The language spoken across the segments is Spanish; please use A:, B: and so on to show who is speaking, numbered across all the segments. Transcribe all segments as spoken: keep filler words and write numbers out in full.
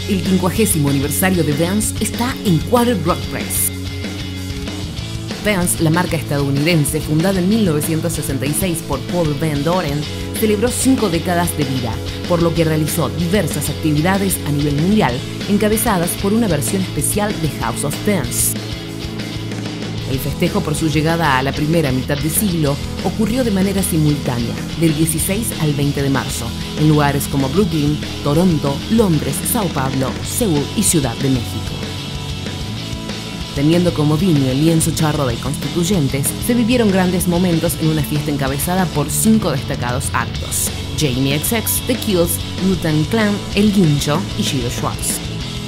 A: El quincuagésimo aniversario de Vans está en Quarter Rock Press. Vans, la marca estadounidense fundada en mil novecientos sesenta y seis por Paul Van Doren, celebró cinco décadas de vida, por lo que realizó diversas actividades a nivel mundial, encabezadas por una versión especial de House of Vans. El festejo por su llegada a la primera mitad de siglo ocurrió de manera simultánea, del dieciséis al veinte de marzo, en lugares como Brooklyn, Toronto, Londres, Sao Paulo, Seúl y Ciudad de México. Teniendo como venue el lienzo charro de Constituyentes, se vivieron grandes momentos en una fiesta encabezada por cinco destacados actos: Jamie equis equis, The Kills, Wu-Tang Clan, El Guincho y Shiro Schwartz.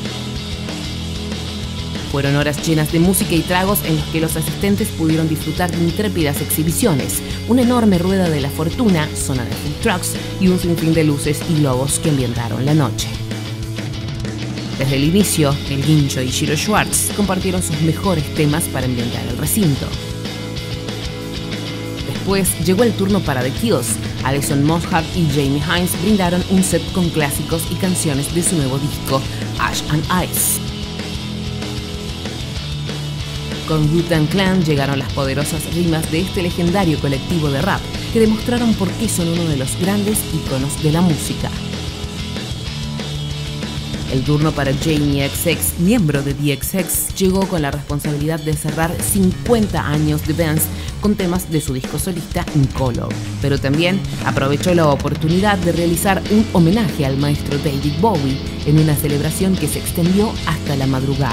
A: Fueron horas llenas de música y tragos en los que los asistentes pudieron disfrutar de intrépidas exhibiciones, una enorme rueda de la fortuna, zona de food trucks y un sinfín de luces y globos que ambientaron la noche. Desde el inicio, El Guincho y Shiro Schwartz compartieron sus mejores temas para ambientar el recinto. Después llegó el turno para The Kills. Alison Mosshart y Jamie Hines brindaron un set con clásicos y canciones de su nuevo disco, Ash and Ice. Con Wu-Tang Clan llegaron las poderosas rimas de este legendario colectivo de rap, que demostraron por qué son uno de los grandes íconos de la música. El turno para Jamie equis equis, miembro de D X X, llegó con la responsabilidad de cerrar cincuenta años de Vans con temas de su disco solista In Color, pero también aprovechó la oportunidad de realizar un homenaje al maestro David Bowie en una celebración que se extendió hasta la madrugada.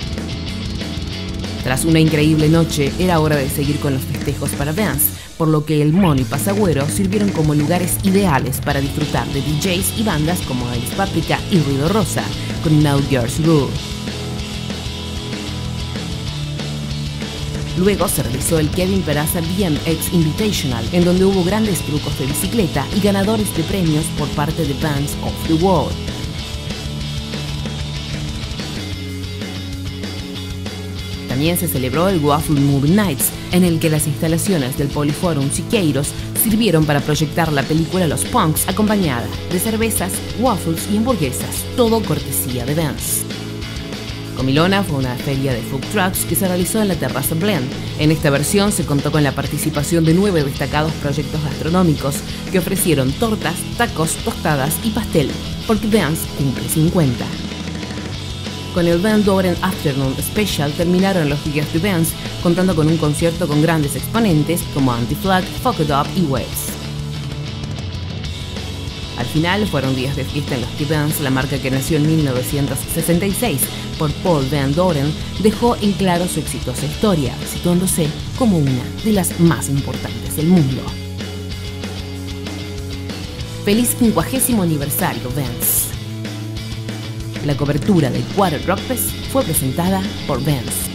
A: Tras una increíble noche, era hora de seguir con los festejos para Vans, por lo que el Mono y Pasagüero sirvieron como lugares ideales para disfrutar de D Js y bandas como Alice Paprika y Ruido Rosa, con Now Girls Rule. Luego se realizó el Kevin Peraza B M X Invitational, en donde hubo grandes trucos de bicicleta y ganadores de premios por parte de Bands of the World. También se celebró el Waffle Movie Nights, en el que las instalaciones del Poliforum Siqueiros sirvieron para proyectar la película Los Punks, acompañada de cervezas, waffles y hamburguesas, todo cortesía de Vans. Comilona fue una feria de food trucks que se realizó en la terraza Blend. En esta versión se contó con la participación de nueve destacados proyectos gastronómicos que ofrecieron tortas, tacos, tostadas y pastel, porque Vans cumple cincuenta. Con el Van Doren Afternoon Special terminaron los días de Vans, contando con un concierto con grandes exponentes como Anti-Flag, Fuck It Up y Waves. Al final fueron días de fiesta en los que Vans, la marca que nació en mil novecientos sesenta y seis por Paul Van Doren, dejó en claro su exitosa historia, situándose como una de las más importantes del mundo. Feliz quincuagésimo aniversario, Vans. La cobertura del Quarter Rock Press fue presentada por Vans.